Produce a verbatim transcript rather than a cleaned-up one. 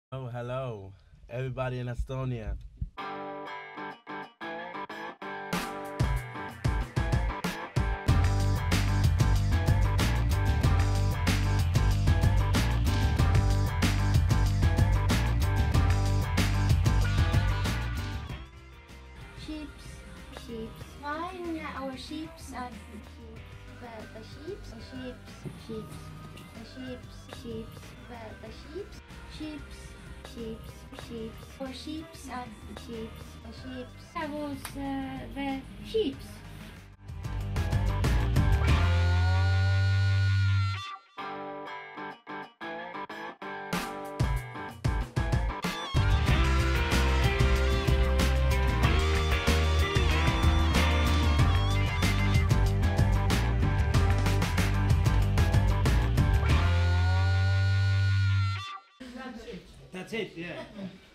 Oh, hello, everybody in Estonia. Sheeps, sheeps. Why our sheeps are the the sheeps, the sheeps, sheeps, the sheeps, sheeps, the the sheeps, sheeps, sheeps, sheeps. Our sheeps are sheeps, the sheeps. That was uh, the sheeps. That's it, yeah.